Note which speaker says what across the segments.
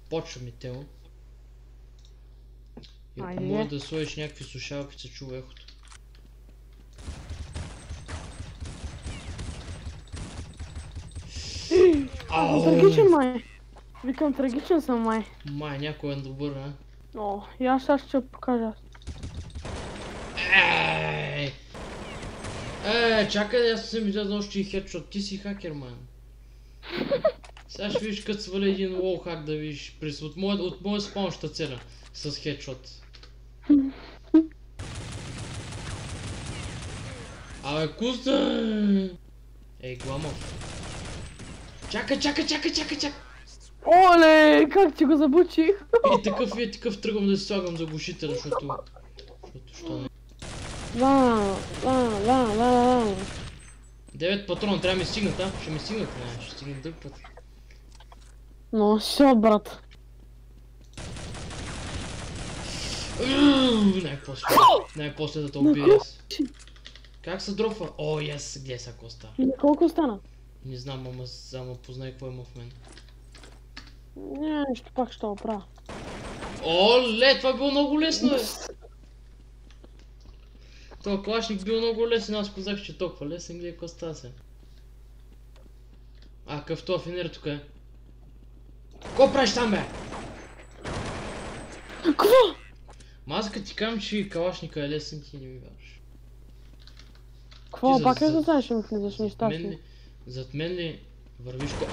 Speaker 1: Почваме, Тео. И ако може да сложиш някакви слушалки, се чува ехото.
Speaker 2: Трагичен май. Викам, трагичен съм май.
Speaker 1: Май, някой е добър, а?
Speaker 2: О, и аз сега ще покажа.
Speaker 1: Чакай, аз съм излязъл още и хедшот. Ти си хакер, май. Сега ще видиш като сваля един лоу хак да видиш. От моя спаун ще целя с хедшот. Абе, куста! Ей, Гламов. Чакай!
Speaker 2: Оле, как ти го забучих?
Speaker 1: И такъв тръгвам да си слагам заглушителя, защото що не. 9 патрона, трябва да ми стигнат, а? Ще ми стигнат, не, ще стигнат друг път.
Speaker 2: Но, все, брат.
Speaker 1: Най-после да те убия аз. Как се дропва? О, yes, гледай са коста.
Speaker 2: Колко стана?
Speaker 1: Не знам, ама само познай какво има в мен.
Speaker 2: Не, нещо пак ще оправя.
Speaker 1: Оле, това било много лесно, бе! Това клашник бил много лесен, аз казах, че толкова лесен, гледай коста се. Какъв това финер тук е? Ко правиш там, бе?
Speaker 2: Какво?
Speaker 1: Аз като ти казвам, че калашника е лесен, ти не ми вярваш.
Speaker 2: Какво? Пак е да знаеш, че ми влизаш неща си.
Speaker 1: Зад мен ли вървиш ко...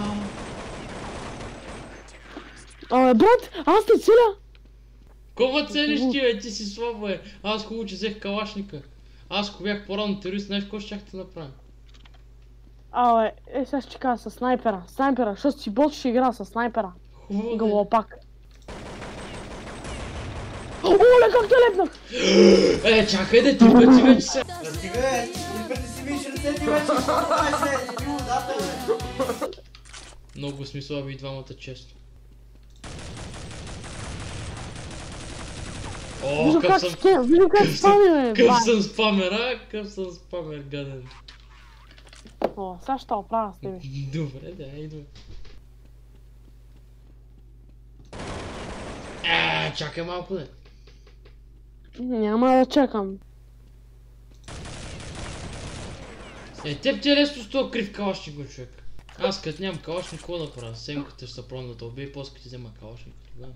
Speaker 2: Брат, аз те целя!
Speaker 1: Кога целиш ти, бе? Ти си слабо, бе. Аз хубаво, че взех калашника. Аз ако бях по-рано терорист, знаеш какво щях да направя?
Speaker 2: Сега ще кажа със снайпера. Снайпера, защото си бот ще игра със снайпера.
Speaker 1: Хубаво,
Speaker 2: Галопак. Оле, как те лепнах!
Speaker 1: Чакай да ти пъти вече се...
Speaker 3: Стига, бе! Един път си миш ръцете вече, ще водата, бе!
Speaker 1: Много сме слаби и двамата често.
Speaker 2: Вижу как спами, бе!
Speaker 1: Къв съм спамер, къв съм спамер, гаден.
Speaker 2: Сега ще оправя с тебе.
Speaker 1: Добре, да, идва. Чакай малко, да.
Speaker 2: Няма да чакам.
Speaker 1: Теб ти е лесно с този крив калашник, го човек. Аз като нямам калашник, какво да правя? Семката ще се пробвам да те убия и после като ти взема калашник тогава.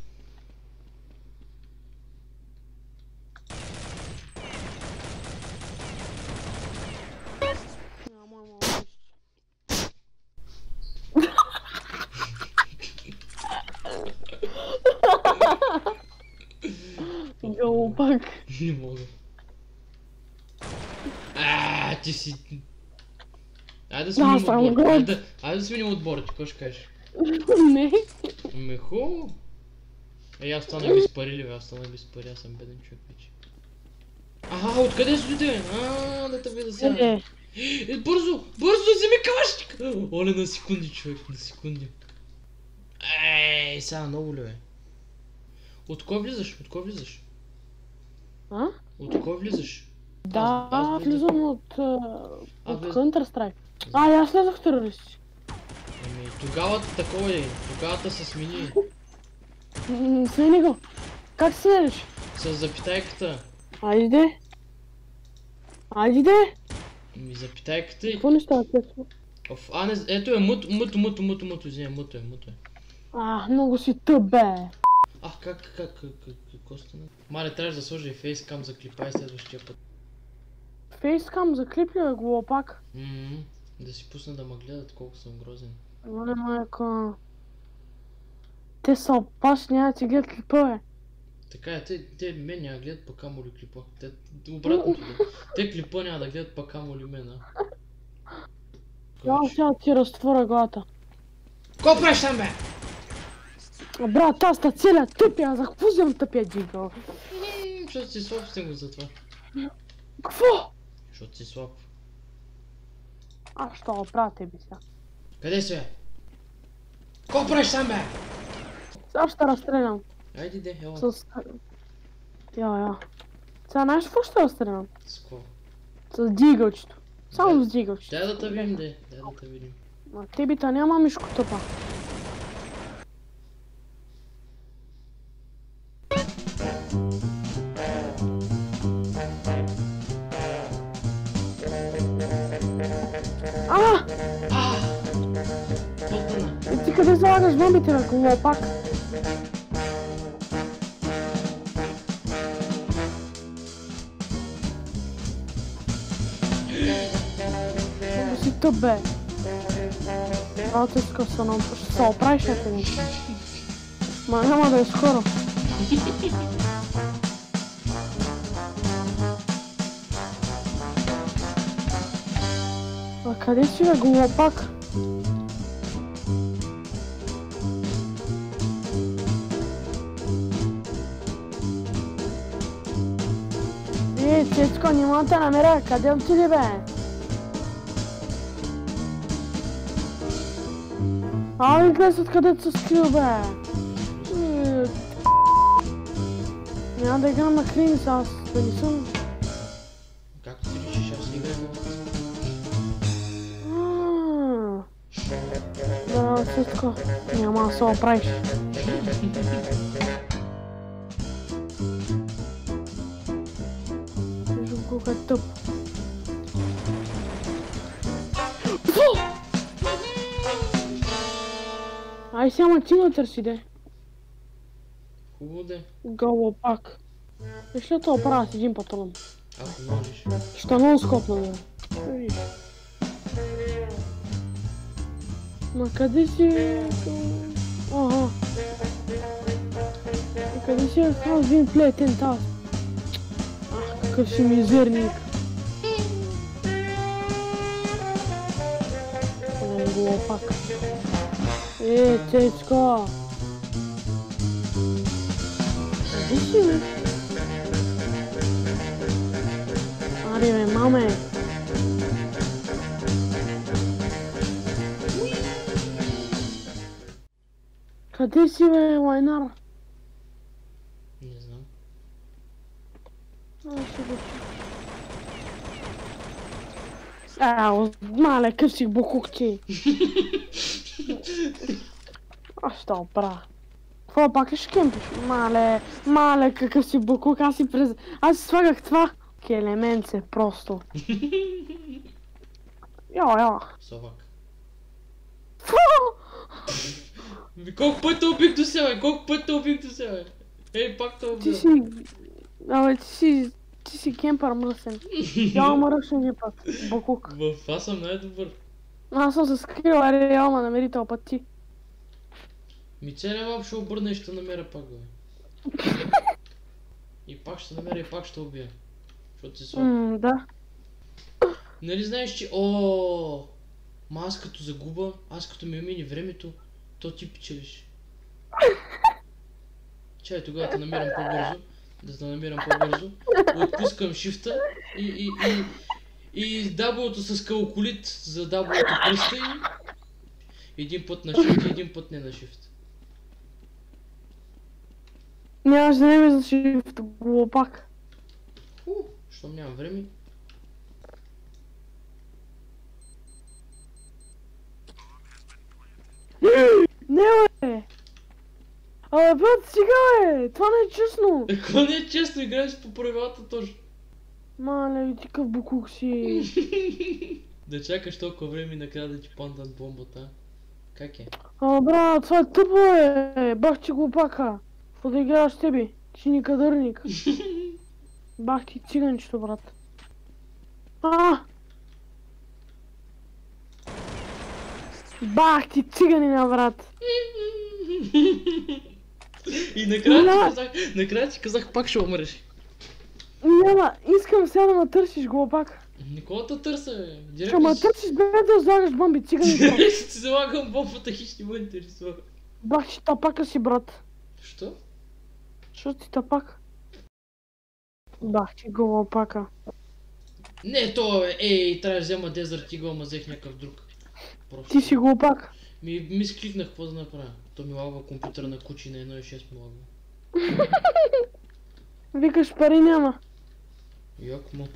Speaker 2: Галопак.
Speaker 1: Не мога. Ти си... Айде да сменим отборите, какво ще кажеш?
Speaker 2: Не.
Speaker 1: Хубаво. Аз стана без пари ли, бе? Аз стана без пари, аз съм беден човек вече. Откъде си дойде? Да те видя сега. Бързо, вземи калашник! Оле, на секунди, човек, на секунди. Сега много ли, бе? От кой влизаш? От кой влизаш?
Speaker 2: Да, влизам от Counter-Strike. Аз влезах в терористи.
Speaker 1: Тогава такова е, тогава се смени.
Speaker 2: Смени го. Как се смениш?
Speaker 1: С запитайката.
Speaker 2: Айде.
Speaker 1: Запитайката и...
Speaker 2: Какво не става текстно?
Speaker 1: Ето е муто, извиня, муто е.
Speaker 2: Много си тъп, бе.
Speaker 1: Какво стана? Мале, трябваше да сложа и фейскам за клипа и следващия път.
Speaker 2: Фейскам за клип ли, бе, глупак?
Speaker 1: Да си пусна да ме гледат колко съм грозен.
Speaker 2: Оле, майка. Те са опасни, няма да ти гледат клипа, бе.
Speaker 1: Така е, те мен няма да гледат пък камо ли клипа. Обратното да. Те клипа няма да гледат пък камо ли мен,
Speaker 2: Я сега ти разтворя главата.
Speaker 1: Ко правиш там, бе?
Speaker 2: Брат, аз та целя тъпя, за какво взем тъпя дигъл?
Speaker 1: Защото си слаб с него за това.
Speaker 2: Какво?
Speaker 1: Защото си слаб.
Speaker 2: Аз ще оправя тебе сега.
Speaker 1: Къде си, бе? Ко правиш там, бе?
Speaker 2: Сега ще разстрелям.
Speaker 1: Айде, де, ела.
Speaker 2: Я. Сега знаеш какво ще разстрелям?
Speaker 1: С какво?
Speaker 2: С дигълчето. Само с дигълчето.
Speaker 1: Дай да те видим, де. Дай да те видим.
Speaker 2: Тебита няма, мишко тъпа.
Speaker 1: Потъна.
Speaker 2: Ти къде залагаш бомбите, бе, колопак? Много си тъп, бе. Цецко, ще се оправиш някъде. Ма няма да е скоро. А къде си, бе, глупак? Цецко, не мога да те намеря. Къде отиди, бе? Ами гледай откъде се скрил, бе. Няма да играм на Кримис, аз да не съм.
Speaker 1: Както ти решиш, аз не играя на вас.
Speaker 2: Да, Цецко, няма да се оправиш. Виждам колко е тъп. Ай, сега ти ме търси, де.
Speaker 1: Хубаво де.
Speaker 2: Голопак. Виж ли това правя с един патрон?
Speaker 1: Ако можеш.
Speaker 2: Ще много скопна, бе. Виж. Ма къде си? Ага. Къде си? Аз един плетен таз. Ах, какъв си мизерник. Голопак. Цецко! Къде си, бе? Аре, бе, маме! Къде си, бе, лайнар?
Speaker 1: Не знам.
Speaker 2: Ще го чуш. Мале, къв си букук ти! Аз ще оправя. Какво пак ще кемпиш? Мале, какъв си букук, аз си слагах това. Елементце, просто. Йо.
Speaker 1: Совак. Колко път те убих до сега, бе? Ей, пак те убих.
Speaker 2: Ти си кемпър мръсен. Я мръсен един път, букук.
Speaker 1: Аз съм най-добър.
Speaker 2: Аз съм се скрил, реално намери този път ти.
Speaker 1: Целия лап ще обърна и ще намеря пак, бе. И пак ще намеря и пак ще убия. Защото си слаб.
Speaker 2: Да.
Speaker 1: Нали знаеш, че ма аз като загуба, аз като ми мине времето, то ти печелиш. Чай, тогава те намирам по-бързо. Да те намирам по-бързо. Отпускам шифта и даблото с калкулит за даблото пръста и един път на шифт и един път не на шифт.
Speaker 2: Нямаш време за шифт, глупак.
Speaker 1: Щом нямам време.
Speaker 2: Не, бе! Брат, стига, бе! Това не е честно!
Speaker 1: Какво не е честно? Играеш по правилата точно.
Speaker 2: Мале, ти къв букук си.
Speaker 1: Да чакаш толкова време и накрая да ти пандат бомбата. Как е?
Speaker 2: Брат, това е тъпо, бе! Бах ти глупака! Какво да играеш с тебе? Ти ни кадърник. Бах ти циганчето, брат. Бах ти циганина, брат.
Speaker 1: И накрая ти казах пак ще умреш.
Speaker 2: Няма, искам сега да ме търсиш, глупак.
Speaker 1: Никога те търся, бе.
Speaker 2: Ще ме търсиш без да слагаш бомби, циганин, брат.
Speaker 1: Ще ти залагам бомбата и ще ме интересува.
Speaker 2: Бах ти тапака си, брат.
Speaker 1: Що?
Speaker 2: Що ти тапак? Бах ти глупака.
Speaker 1: Не, то ей, трябва да взема Desert Eagle, ама взех някакъв друг. Просто.
Speaker 2: Ти си глупак.
Speaker 1: Ми скликнах, какво да направя? То ми лагва компютъра на кучи на 1.6 ми лагва.
Speaker 2: Викаш пари няма.
Speaker 1: Як му.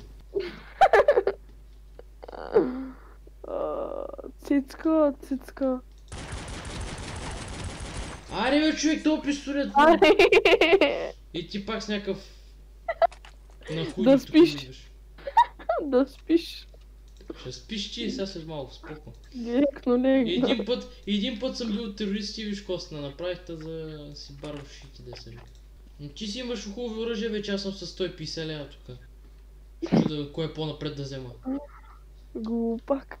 Speaker 2: Цицко.
Speaker 1: Аре бе човек, този пистолет! И ти пак с някакъв... На хуй
Speaker 2: Да
Speaker 1: тук
Speaker 2: спиш.
Speaker 1: идваш.
Speaker 2: Да спиш.
Speaker 1: Ще спиш ти и сега след малко, споко.
Speaker 2: Директно
Speaker 1: И
Speaker 2: легна.
Speaker 1: един път съм бил терорист и виж коста направихте за си бар в шити да се вика. Но ти си имаш хубави оръжия, вече аз съм с 150 лева тук. Ще чуда кое по-напред да взема.
Speaker 2: Глупак.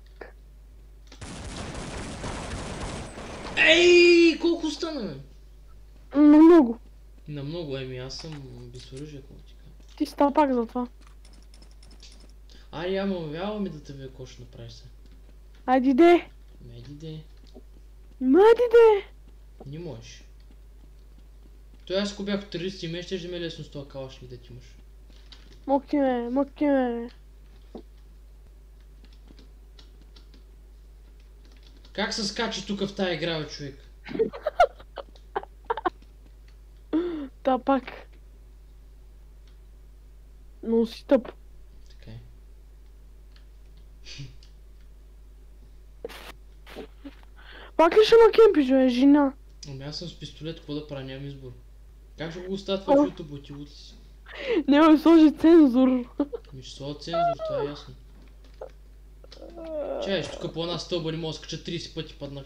Speaker 1: Ей, колко стана, бе?
Speaker 2: Много.
Speaker 1: На много, аз съм без оръжие, какво ти кажа.
Speaker 2: Ти ста пак за това.
Speaker 1: Айде, ама вява ми да те вие какво ще направиш сега.
Speaker 2: Айди де.
Speaker 1: Меди де.
Speaker 2: Мади де.
Speaker 1: Не можеш. Той аз ако бях терорист и ме, ще ме лесно с това калаш ли да ти имаш.
Speaker 2: Моки ме, моки ме.
Speaker 1: Как се скача тук в тая игра, бе, човек?
Speaker 2: Та пак. Но си тъп.
Speaker 1: Така е.
Speaker 2: Пак ли ще ма кемпиш, бе, жена?
Speaker 1: Ами аз съм с пистолет, какво да правя, нямам избор. Как ще го оставя това в YouTube, отивот ли си?
Speaker 2: Не ме сложи цензур.
Speaker 1: Ми ще сложа цензур, това е ясно. Чаеш, тук по една стълба не мога да скача 30 пъти паднах.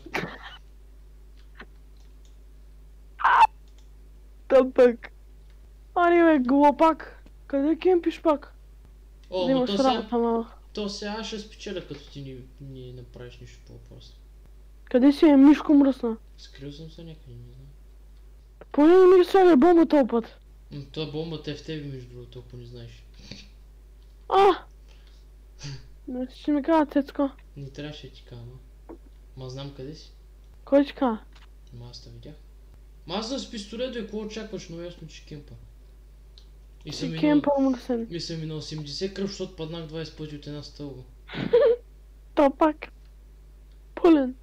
Speaker 2: Та пак. Ани бе, глупак. Къде кемпиш пак?
Speaker 1: О,
Speaker 2: Не
Speaker 1: но
Speaker 2: имаш
Speaker 1: то сега...
Speaker 2: работа, мама.
Speaker 1: То сега ще спечеля, като ти не направиш нищо по въпроса.
Speaker 2: Къде си е, Мишко мръсна?
Speaker 1: Скрил съм се някъде, не знам.
Speaker 2: Поне не ми слагай бомба този път.
Speaker 1: Това бомбата е в тебе, между другото, ако не знаеш.
Speaker 2: А! Не ще ми кажа, Цецко.
Speaker 1: Не трябваше да ти кажа, ама. Ма знам къде си.
Speaker 2: Кой ти кажа?
Speaker 1: Ма аз те видях. Ма аз съм с пистолет, какво очакваш, но ясно, че кемпа. И съм
Speaker 2: Си
Speaker 1: минал...
Speaker 2: кемпа мръсен.
Speaker 1: И съм минал 80 кръв, защото паднах 20 пъти от една стълба.
Speaker 2: Та пак. Пълен.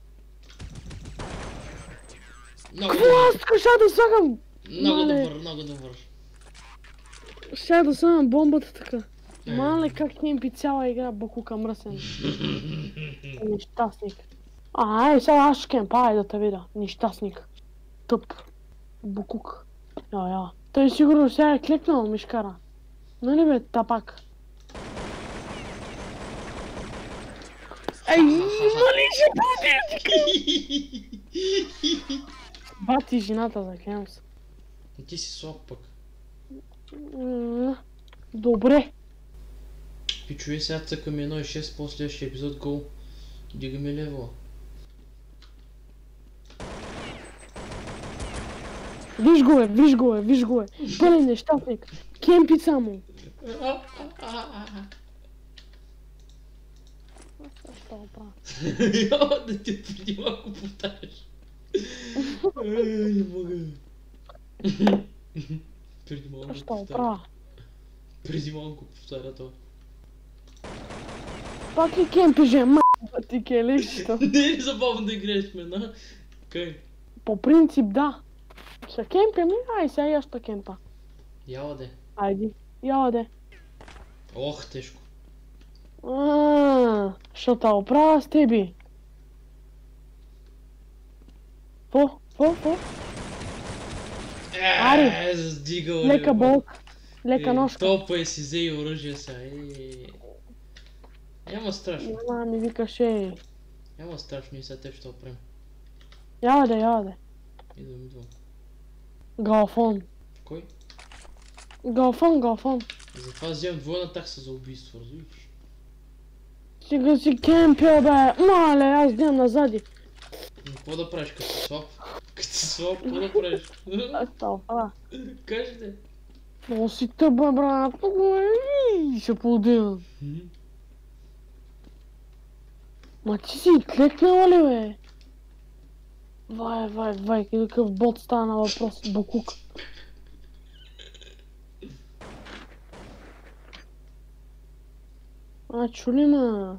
Speaker 1: Много
Speaker 2: Какво
Speaker 1: добър,
Speaker 2: аз тук ще да слагам?
Speaker 1: много
Speaker 2: Мале.
Speaker 1: добър, много добър.
Speaker 2: Ще да слагам бомбата така.
Speaker 1: Е.
Speaker 2: Мале как кемпи цяла игра, бакука мръсен. Нещастник. Ай, сега аз ще кемпа, ай да те видя. Нещастник. Тъп. Букук. Я. Той сигурно сега е клекнал мишкара. Нали бе, тапак? Ей, нали ще бъде? Бати жената за кемс.
Speaker 1: Ти си слаб пък.
Speaker 2: Добре.
Speaker 1: Пичуе, сега цъкаме 1.6 по следващия епизод гол. Дигаме левела.
Speaker 2: Виж го е. Пълен нещастник. Кемпи само.
Speaker 1: Да ти преди малко повтаряш. Не мога. Преди малко
Speaker 2: Що
Speaker 1: повтаря.
Speaker 2: правя?
Speaker 1: Преди малко повтаря това.
Speaker 2: Пак ли кемпи же, ти келеща?
Speaker 1: Не е ли забавно да играеш ме, на? Кай?
Speaker 2: По принцип да. Ще кемпим ли? Ай, сега я ще кемпа.
Speaker 1: Яла де.
Speaker 2: Айди. Я де.
Speaker 1: Ох, тежко.
Speaker 2: Ще те оправя с теби. Фо? Ари.
Speaker 1: Сдигал
Speaker 2: Лека болт. Лека ножка.
Speaker 1: Топа и си взе и оръжие сега. Няма страшно.
Speaker 2: Няма ми викаш ей.
Speaker 1: Няма страшно и сега теб ще опрем.
Speaker 2: Я де.
Speaker 1: Идвам.
Speaker 2: Галфон.
Speaker 1: Кой?
Speaker 2: Галфон.
Speaker 1: Затова вземам двойна такса за убийство, разбираш?
Speaker 2: Сега си кемпя, бе. Мале, аз гледам назади.
Speaker 1: Но какво да правиш като слаб? Като слаб, какво да правиш?
Speaker 2: Става.
Speaker 1: Кажи де.
Speaker 2: Много си тъп, бе, брат. Ще поудина. Ма ти си клекнала ли, бе? Вай, какъв бот стана въпрос, букук. Чули ма.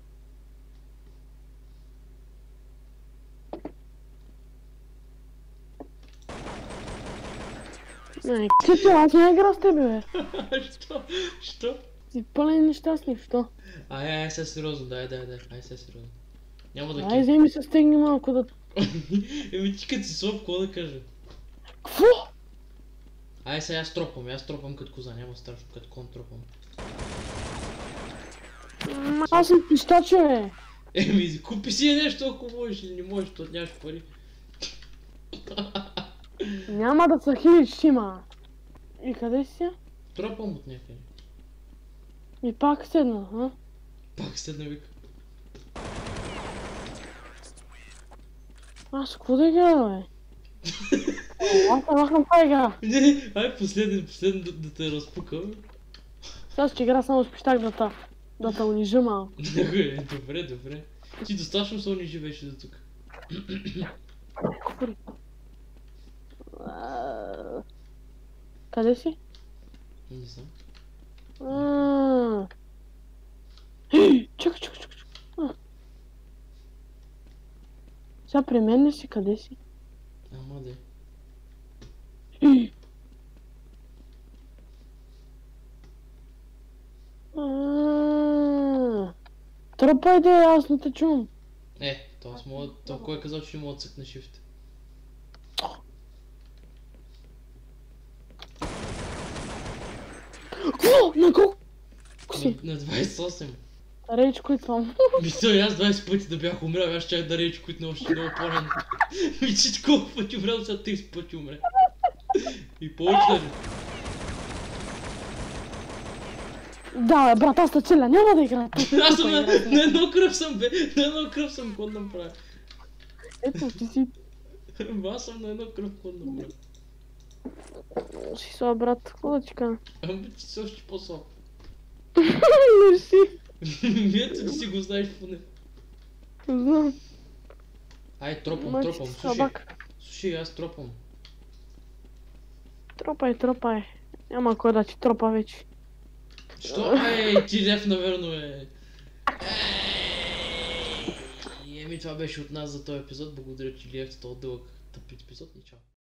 Speaker 2: Не, кито, аз не игра с тебе, бе.
Speaker 1: Що?
Speaker 2: Си пълен нещастник, що?
Speaker 1: Ай, сега сериозно, дай, ай, сега сериозно. Няма да
Speaker 2: Ай,
Speaker 1: кем.
Speaker 2: вземи се стегни малко да...
Speaker 1: Еми ти като си слаб, какво да кажа?
Speaker 2: Кво?
Speaker 1: Ай сега аз тропам като коза, няма страшно, като кон тропам.
Speaker 2: Аз съм пистаче, бе.
Speaker 1: Еми, купи си нещо, ако можеш или не можеш, защото нямаш пари.
Speaker 2: Няма да са хилич ще има. И къде си?
Speaker 1: Тропам от някъде.
Speaker 2: И пак седна, а?
Speaker 1: Пак седна вика.
Speaker 2: Аз какво да играя, бе? Аз не махам това игра.
Speaker 1: Не, ай последен да те разпука.
Speaker 2: Сега ще игра само с пищак да те унижа малко.
Speaker 1: Добре. Ти достатъчно се унижи вече до тук.
Speaker 2: Къде си?
Speaker 1: Не знам.
Speaker 2: Чакай. Сега при мен ли си? Къде си?
Speaker 1: Ама де.
Speaker 2: Тропай де, аз не те чувам.
Speaker 1: То кой е казал, че не мога да цъкна shift?
Speaker 2: Какво? На колко си?
Speaker 1: На 28.
Speaker 2: Рейдж квитвам.
Speaker 1: Мисля, аз 20 пъти да бях умрял, аз чак да рейдж квитна още много по-рано. Мисля, колко пъти умрял, сега 30 пъти умря. И повече даже.
Speaker 2: Да, брат, аз те целя, няма да играя.
Speaker 1: Аз съм на едно кръв съм, бе. На едно кръв съм, какво да направя?
Speaker 2: Ето, ти си.
Speaker 1: Аз съм на едно кръв, какво да направя?
Speaker 2: Си слаб, брат, какво да ти кажа?
Speaker 1: Ама ти си още по-слаб.
Speaker 2: Мерси.
Speaker 1: Ето ти си го знаеш поне.
Speaker 2: Знам.
Speaker 1: Ай, тропам,
Speaker 2: Мачи
Speaker 1: слушай.
Speaker 2: слабак.
Speaker 1: Слушай, аз тропам.
Speaker 2: Тропай. Няма кой да ти тропа вече.
Speaker 1: Що? Ай, ти лев, наверно е. Еми, това беше от нас за този епизод. Благодаря, че гледахте този дълъг тъп епизод и чао.